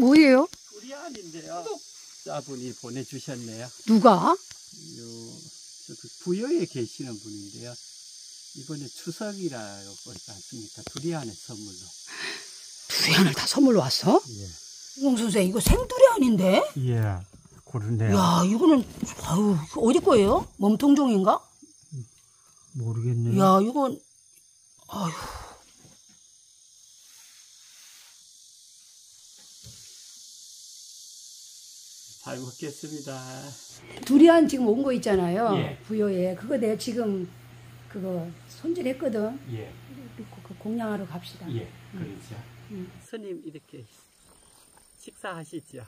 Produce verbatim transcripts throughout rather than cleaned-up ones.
뭐예요? 두리안인데요. 자분이 보내주셨네요. 누가? 요, 저 부여에 계시는 분인데요. 이번에 추석이라고 그러지 않습니까? 두리안의 선물로. 두리안을 다 선물로 왔어? 예. 용 선생, 이거 생두리안인데? 예. 그러네요. 야, 이거는, 아유, 어디 거예요? 몸통종인가? 모르겠네요. 야, 이건, 아유. 잘 먹겠습니다. 두리안 지금 온 거 있잖아요. 예. 부여에. 그거 내가 지금, 그거 손질했거든. 예. 그 공양하러 갑시다. 예. 그렇죠. 응. 스님 이렇게 식사하시죠.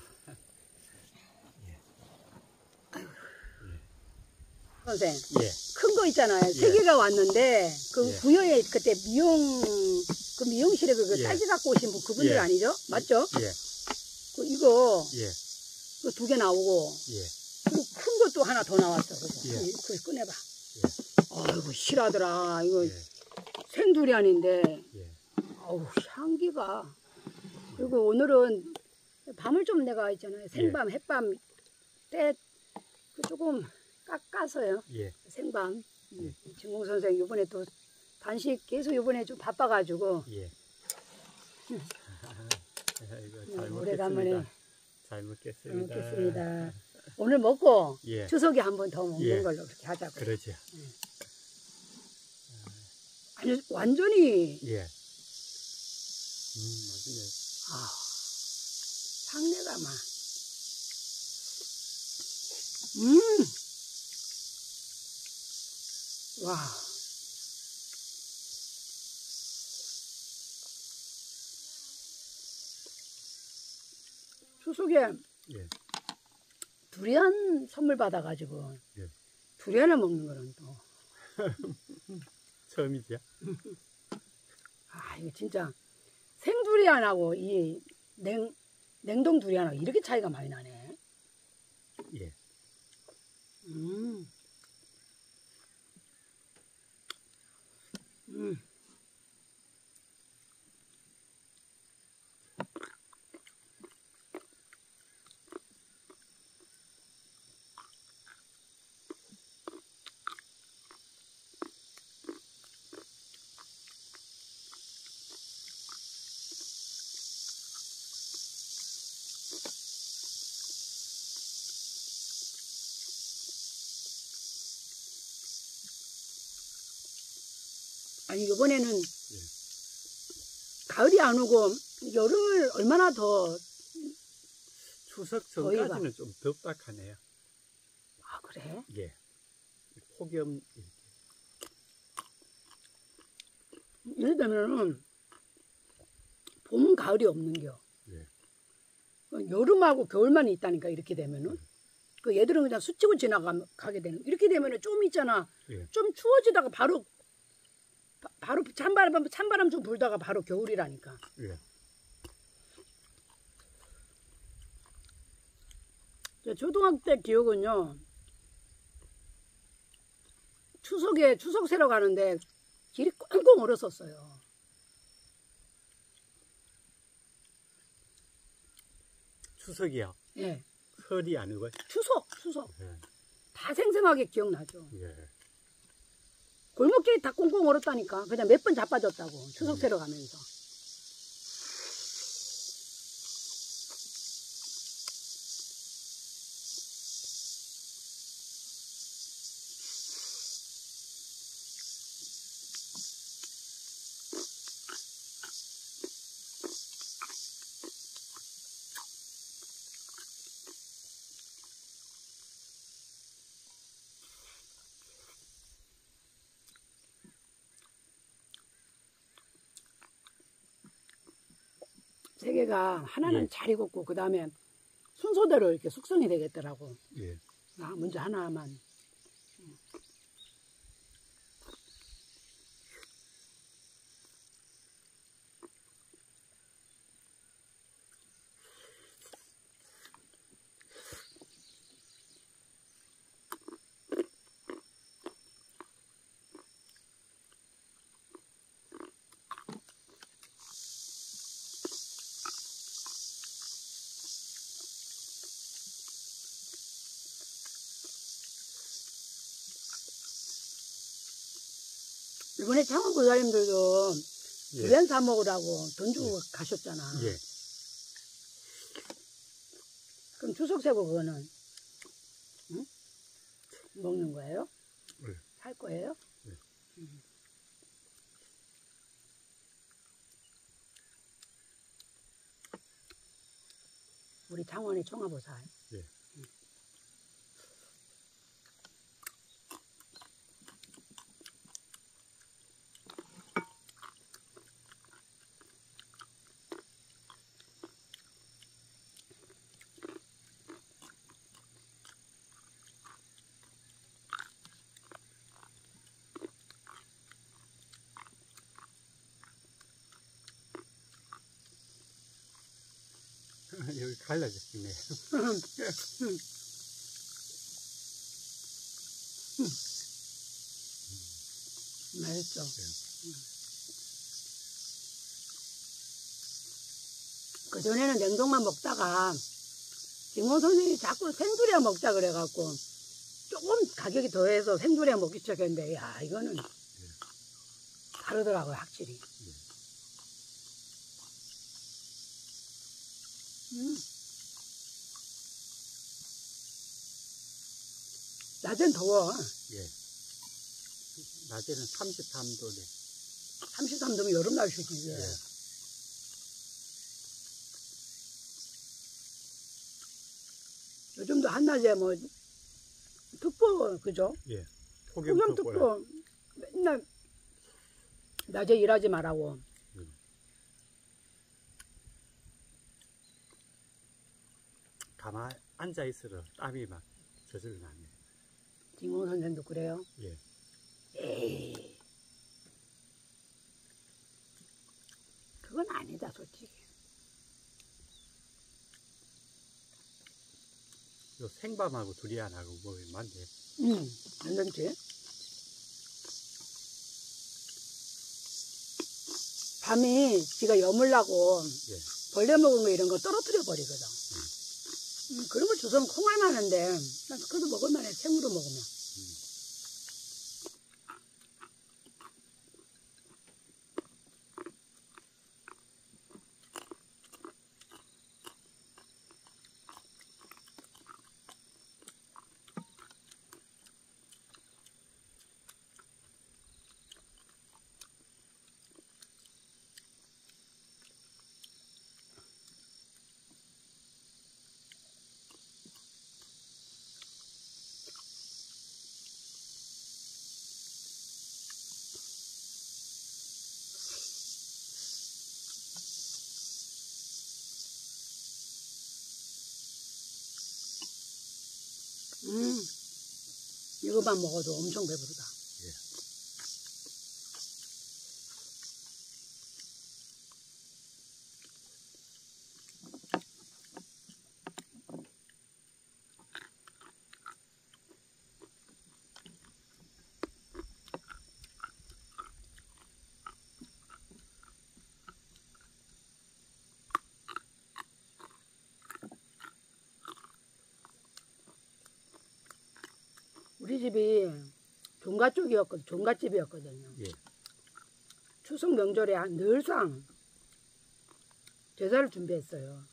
선생. 예. 큰 거 있잖아요. 예. 세 개가 왔는데, 그 예. 부여에 그때 미용, 그 미용실에 그 예. 딸기 갖고 오신 분 그분들 예. 아니죠? 맞죠? 예. 그 이거, 예. 그 두 개 나오고, 예. 그리고 큰 것도 하나 더 나왔어. 그거. 예. 그거 꺼내봐. 예. 아이고, 실하더라. 이거 예. 생두리안인데, 예. 어우, 향기가. 그리고 오늘은 밤을 좀 내가 있잖아요. 생밤, 예. 햇밤 때 그 조금 깎아서요. 예. 생밤. 예. 진공 선생 이번에 또 단식 계속 이번에 좀 바빠가지고. 예. 아이고, 잘 오래간만에 먹겠습니다. 잘 먹겠습니다. 잘 먹겠습니다. 오늘 먹고 예. 추석에 한 번 더 먹는 예. 걸로 그렇게 하자고요. 그러죠. 아니, 완전히 예. 음, 맛있네. 아, 향내가 막. 음. 와. 추석에 예. 두리안 선물 받아가지고 예. 두리안을 먹는 거는 또. 처음이죠. 아, 이거 진짜 생두리안하고 이 냉, 냉동 두리안하고 이렇게 차이가 많이 나네. 예. 음. 음. 아니, 이번에는 예. 가을이 안 오고 여름을 얼마나 더. 추석 저희가. 전까지는 좀 덥닥하네요. 아, 그래? 예. 폭염. 이래 되면은 봄, 가을이 없는겨. 예. 여름하고 겨울만 있다니까, 이렇게 되면은. 그 얘들은 그냥 스치고 지나가게 되는. 이렇게 되면은 좀 있잖아. 예. 좀 추워지다가 바로 바, 바로 찬바람 찬바람 좀 불다가 바로 겨울이라니까. 예. 저 초등학교 때 기억은요. 추석에 추석 새러 가는데 길이 꽁꽁 얼었었어요. 추석이요. 예. 설이 아니고. 추석, 추석. 예. 다 생생하게 기억나죠. 예. 골목길이 다 꽁꽁 얼었다니까. 그냥 몇 번 자빠졌다고. 추석 새러 가면서. 세 개가 하나는 예. 잘 익었고 그 다음에 순서대로 이렇게 숙성이 되겠더라고. 예. 아, 먼저 하나만. 이번에 창원 고사님들도 예. 두리안 사 먹으라고 돈 주고 가셨잖아. 예. 그럼 추석 세고 그거는 응? 먹는 거예요? 네. 살 거예요? 네. 음. 우리 창원의 청아보살. 예. 음. 여기 갈라졌네. 맛있죠? 네. 그전에는 냉동만 먹다가 김호 선생님이 자꾸 생두리안 먹자 그래갖고 조금 가격이 더해서 생두리안 먹기 시작했는데 야 이거는 다르더라고요 확실히. 음. 낮엔 더워. 예. 낮에는 삼십삼 도네. 삼십삼 도면 여름 날씨지. 예. 요즘도 한낮에 뭐 특보 그죠? 예. 폭염특보 맨날 낮에 일하지 말라고. 음. 가만히 앉아 있으러 땀이 막 젖을 나네. 김호 선생도 그래요? 예. 에이. 그건 아니다 솔직히. 요 생밤하고 두리안하고 뭐 맞네. 응, 괜찮지? 밤이 지가 여물라고 예. 벌레 먹은 거 이런 거 떨어뜨려 버리거든. 음. 음, 그런 거 주워서 콩알 많은데 난 그래도 먹을만해 생으로 먹으면. 음. 음, 이거만 먹어도 엄청 배부르다. 예. 우리 집이 종가 쪽이었거든, 종갓집이었거든요. 예. 추석 명절에 한 늘상 제사를 준비했어요.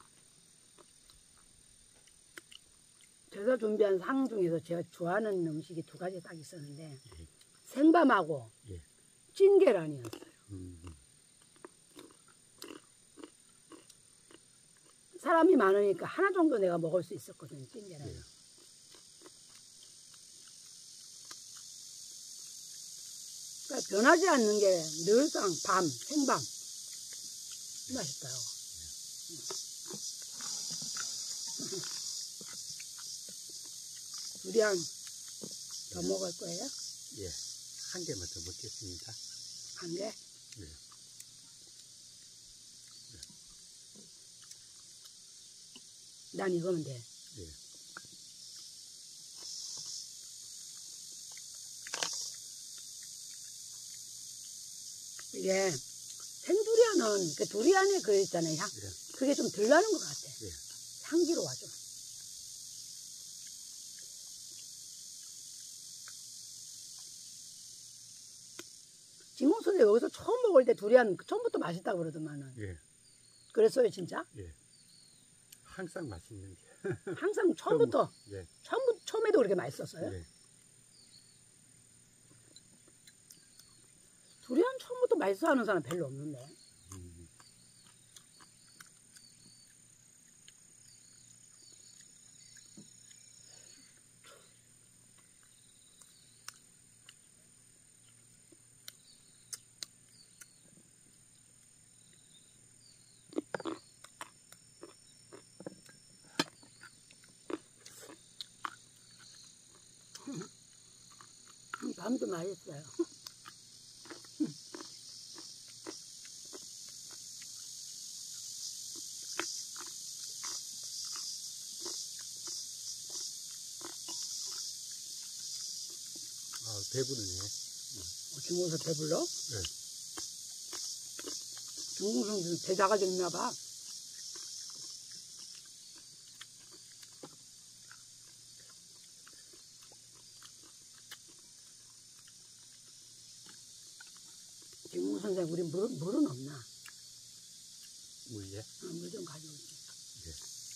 제사 준비한 상 중에서 제가 좋아하는 음식이 두 가지 딱 있었는데 예. 생밤하고 예. 찐계란이었어요. 음. 사람이 많으니까 하나 정도 내가 먹을 수 있었거든요, 찐계란. 예. 그러니까 변하지 않는 게 늘상 밤, 생밤. 맛있어요. 두리안 더 먹을 거예요? 예. 한 개만 더 먹겠습니다. 한 개? 예. 난 이거면 돼. 예. 이게 생두리안은 그 두리안에 그 있잖아요 향. 예. 그게 좀 덜 나는 것 같아. 예. 향기로워져. 진공 선생 여기서 처음 먹을 때 두리안 처음부터 맛있다고 그러더만은. 예, 그랬어요 진짜? 예. 항상 맛있는 게. 항상 처음부터 예, 처음 처음에도 그렇게 맛있었어요? 예. 두리안 처음부터 맛있어 하는 사람 별로 없는데. 음, 음, 밤도 맛있어요. 아, 배부르네. 어, 김홍선 배불러? 예. 김홍선 대자가 좀 있나 봐. 김홍 선생 우리 물, 물은 없나? 물예? 어, 물 좀 가져오지. 예.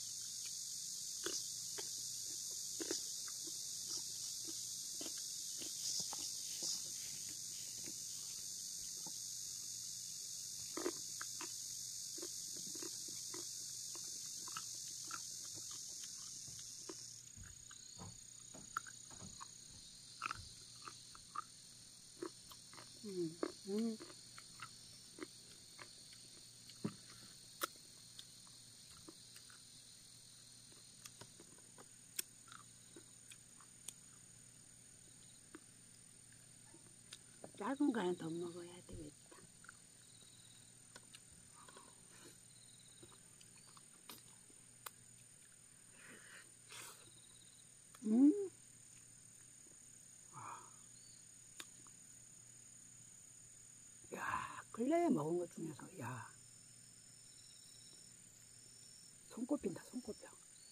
음, 음. 작은 거는 더 먹어야 되겠다. 음. 야, 근래에 먹은 것 중에서, 야. 손꼽힌다, 손꼽혀.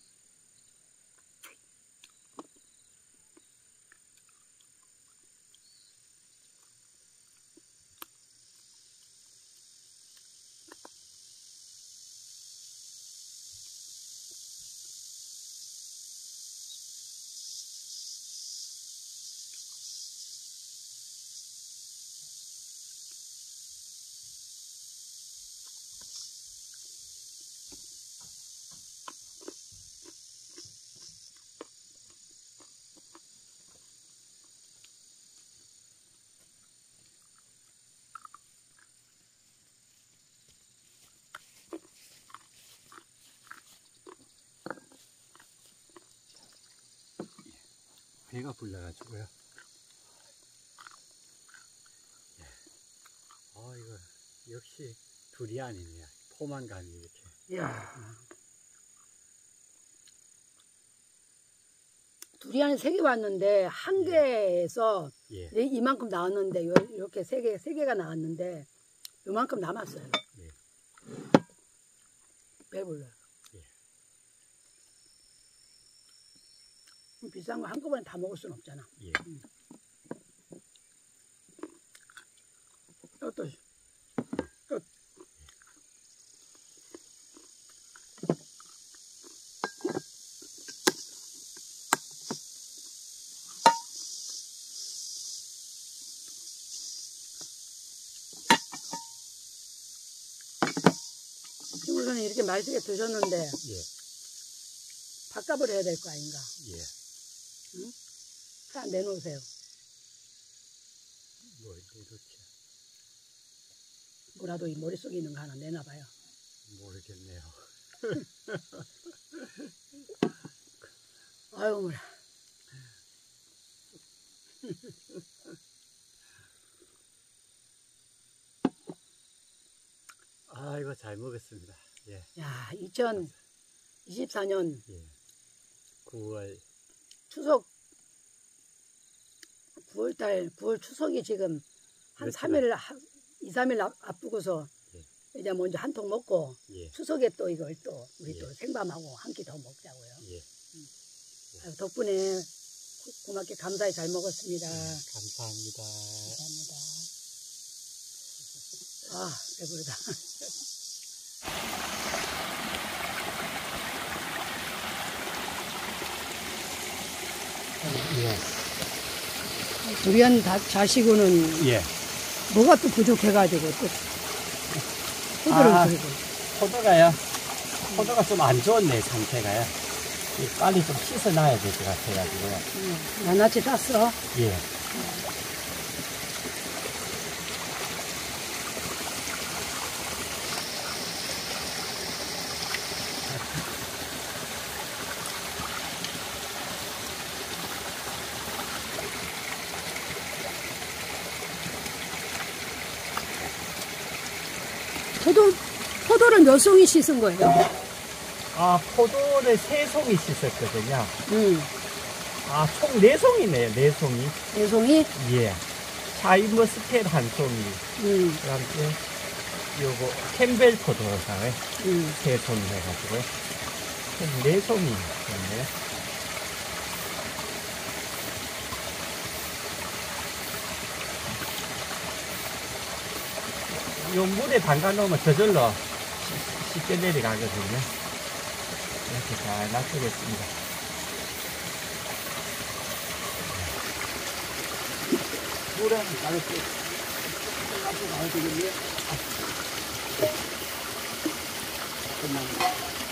배가 불러가지고요. 예. 아, 이거 역시 두리안이네요. 포만감이 이렇게. 야. 두리안이 세 개 왔는데, 한 예. 개에서 예, 이만큼 나왔는데, 요- 이렇게 세 개, 세 개가 나왔는데, 요만큼 남았어요. 예, 배불러요. 예. 비싼 거 한꺼번에 다 먹을 순 없잖아. 예. 또, 친구들은 이렇게 맛있게 드셨는데, 예, 밥값을 해야 될 거 아닌가. 예. 다 내놓으세요. 뭐 이렇게 뭐라도 이 머릿속에 있는 거 하나 내놔봐요. 모르겠네요. 아유, 뭐라. 아이고, 잘 먹었습니다. 예, 야, 이천이십사 년 예. 구월, 추석, 구월달, 구월 추석이 지금 한 며칠 삼 일, 이, 삼 일 앞두고서 예. 이제 먼저 한 통 먹고 예, 추석에 또 이걸 또 우리 예. 또 생밤하고 한 끼 더 먹자고요. 예. 아유, 덕분에 고- 고맙게 감사히 잘 먹었습니다. 감사합니다. 감사합니다. 아, 배부르다. 예. 두리안 다, 자시고는 예. 뭐가 또 부족해가지고 또 포도를 아. 드리고. 포도가요. 포도가 좀 안 좋네, 상태가요. 이 빨리 좀 씻어놔야 될 것 같아가지고요. 응. 낱낱이 땄어. 예. 포도, 포도를 몇 송이 씻은 거예요? 아, 포도를 세 송이 씻었거든요. 응. 아, 총 네 송이네요, 네 송이. 네 송이? 예. 샤인머스켓 한 송이. 응. 그 다음에 요거 캠벨 포도사에 응. 세 송이 해가지고요. 총 네 송이 됐네요. 요 물에 담가 놓으면 저절로 쉽- 쉽게 내려가거든요. 이렇게 잘 놔두겠습니다. 물에 가볍게 가지고 가야 되겠네. 끝나네.